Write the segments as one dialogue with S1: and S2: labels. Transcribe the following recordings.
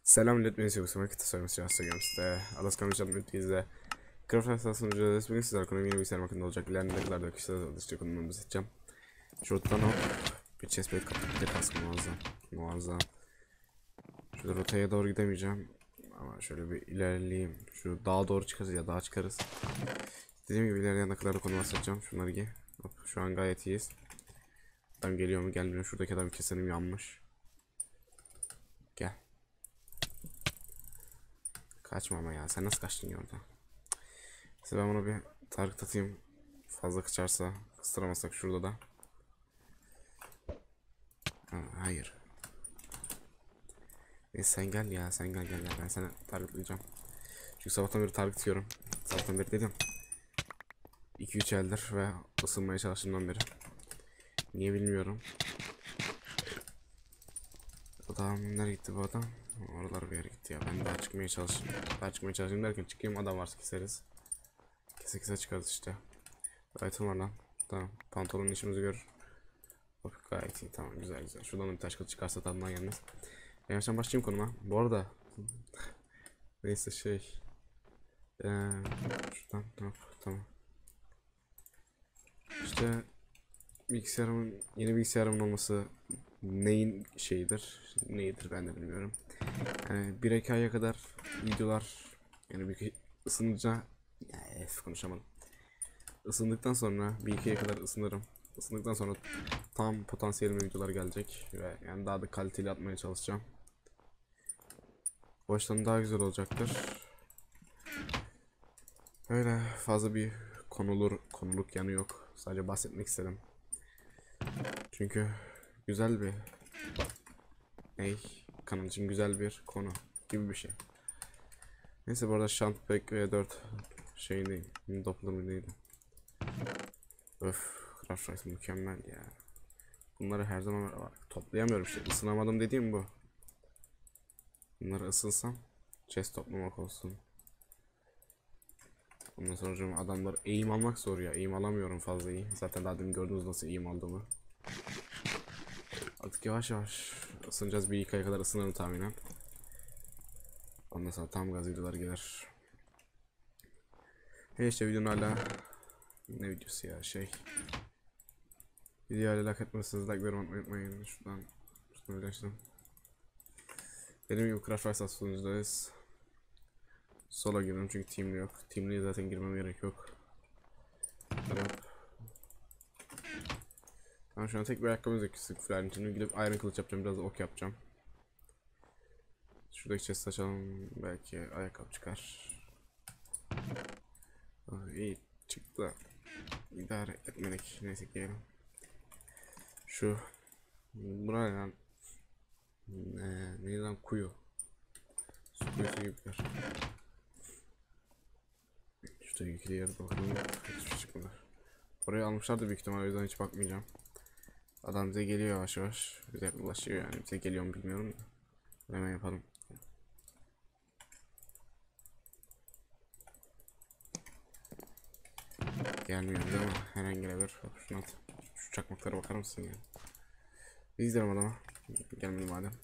S1: Selam millet, beni seviyorsun. Vakit tasarımcısı Instagram'da Alaska'nın ülkemizde Craft Asas'ın ücretsiz bugün sizler konuyu yeni bilgisayar hakkında olacak. İleride ne kadar da kişisel dışarı konumu bahsedeceğim. Şuradan hop bir chestplate kapattık, kask muazzam. Şurada rotaya doğru gidemeyeceğim ama şöyle bir ilerleyeyim. Şu dağa doğru çıkarız ya dağa çıkarız. Dediğim gibi ilerleyen ne kadar da konu bahsedeceğim. Şunları giy. Hop, şu an gayet iyiyiz. Adam geliyor mu gelmiyor. Şuradaki adam kesenim yanmış. Gel. Kaçma ama ya. Sen nasıl kaçtın ya orada? İşte ben bunu bir target atayım. Fazla kaçarsa kıstıramazsak şurada da. Ha, hayır. Sen gel ya. Sen gel. Ben seni targetlayacağım. Çünkü sabahtan beri target yiyorum. Sabahtan beri dedim. 2-3 eldir ve ısınmaya çalıştığımdan beri. Niye bilmiyorum. Adam nereye gitti bu adam? Oralara bir yere gitti ya. Ben daha çıkmaya çalışayım. Derken çıkayım, adam varsa keseriz. Kese çıkarız işte. Item var lan. Tamam. Pantolonun işimizi görür. Hop, gayet iyi, tamam, güzel. Şuradan bir taş kılıç çıkarsa tadından gelmez. Ben yavaştan başlayayım konuma. Bu arada neyse şuradan hop, tamam. İşte yeni bilgisayarımın olması neyin neyidir ben de bilmiyorum. Yani 1-2 aya kadar videolar, yani bir ısınınca konuşamadım. Isındıktan sonra 1-2 aya kadar ısınırım. Isındıktan sonra tam potansiyelimle videolar gelecek ve yani daha da kaliteli atmaya çalışacağım. O açıdan daha güzel olacaktır. Öyle fazla bir konuluk yanı yok. Sadece bahsetmek istedim. Çünkü güzel bir kanal için güzel bir konu gibi bir şey. Neyse, bu arada Shantback V4 şeyindeyim. Doppler mı neydi? Öf, Craft Rice mükemmel ya. Bunları her zaman toplayamıyorum işte. Isınamadım dediğim bu. Bunları ısınsam chest toplamak olsun. Ondan sonra adamlar eğim almak zor ya. Eğim alamıyorum fazla iyi. Zaten daha demin gördünüz nasıl eğim aldığımı. Artık yavaş yavaş ısınacağız. 1-2 aya kadar ısınırım tahminen. Ondan sonra tam gaz videolar gelir. İşte videonun hala ne videosu ya videoyu like etmezseniz like vermeyi unutmayın. Şuradan açtım. Dediğim gibi Crash Royale sunucudayız. Solo girdim çünkü teamli yok. Teamli'ye zaten girmem gerek yok. Ben şu an tek bir ayakkabımız eksik falan için gidip iron kılıç yapacağım, biraz da ok yapacağım. Şuradaki chest açalım, belki ayakkabı çıkar. İyi çıktı. İdare etmedik, neyse giyelim. Buraya ne lan, kuyu. Su kuyusu gibi bir yer. Şuradaki ikili yere bakalım, hiçbir şey çıkmadı. Orayı almışlardı büyük ihtimalle, o yüzden hiç bakmayacağım. Adam bize geliyor yavaş yavaş. Bize ulaşıyor yani. Bize geliyor mu bilmiyorum da. Hemen yapalım. Gelmiyor değil mi? Herhangi bir. Şunu at. Şu çakmaklara bakar mısın ya? Bir izlerim adama. Gelmedi madem.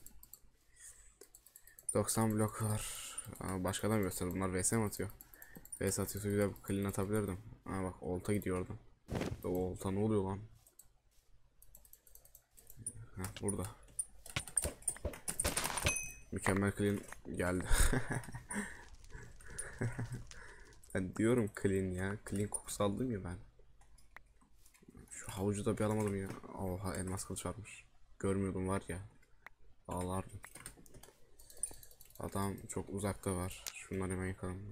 S1: 90 blok var. Başka adam göster. Bunlar vs mi atıyor? Vs atıyorsa güzel bir clean atabilirdim. Bak, olta gidiyor oradan. O olta ne oluyor lan? Burada. Mükemmel clean geldi. Ben diyorum clean ya. Clean kokusu aldım ya ben. Şu havucu da bir alamadım ya. Oha, elmas kılıç varmış. Görmüyordum var ya. Ağlardım. Adam çok uzakta var. Şunları hemen yakalım.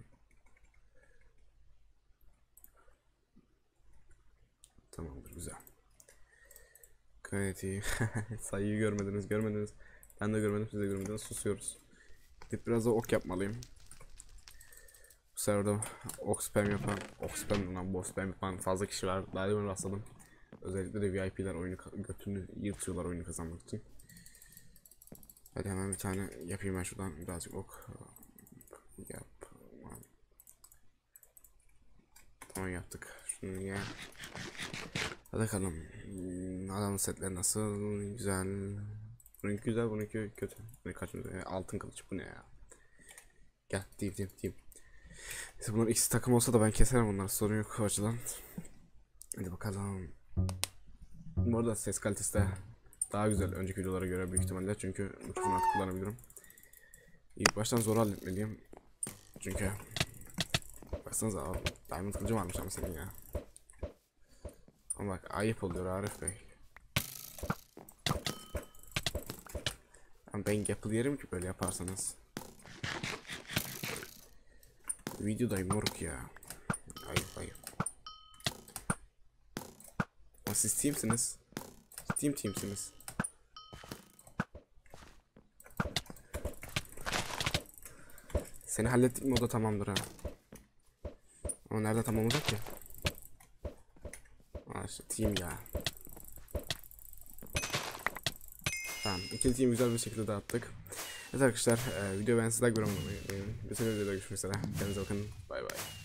S1: Tamamdır, güzel. Gayet iyi. Sayıyı görmediniz. Ben de görmedim, siz de görmediniz. Susuyoruz. Gidip biraz da ok yapmalıyım. Bu sefer de ok spam yapan fazla kişi var. Daha demin rastladım. Özellikle de VIP'ler götünü yırtıyorlar oyunu kazanmak için. Hadi hemen bir tane yapayım ben şuradan birazcık ok. Tamam, yaptık. Şunu ya. Hadi bakalım. Adam setleri nasıl? Güzel. Bununki güzel, bununki kötü. Ne kaçmıyor? Altın kılıç bu ne ya? Gel, team. Neyse bunlar ikisi takım olsa da ben keserim onları, sorun yok o açıdan. Hadi bakalım. Bu arada ses kalitesi de daha güzel önceki videolara göre büyük ihtimalle, çünkü mikrofonu artık kullanabilirim. İlk baştan zor halletmeliyim. Çünkü baksanıza abi, diamond kılıcı varmış ama senin ya. Ama bak ayıp oluyor Arif Bey. Ben Gapple yerim ki böyle yaparsanız. Videodayım moruk ya. Ayıp. Ama siz teamsiniz. Teamsiniz. Seni hallettik mi o da tamamdır ha. Ama nerede tamam olacak ki? Aa işte team ya. Tamam, ikili team güzel bir şekilde dağıttık. Evet arkadaşlar, video ben sizden görüyorum. Bir sonraki videoda görüşmek üzere. Kendinize bakın. Bay bay.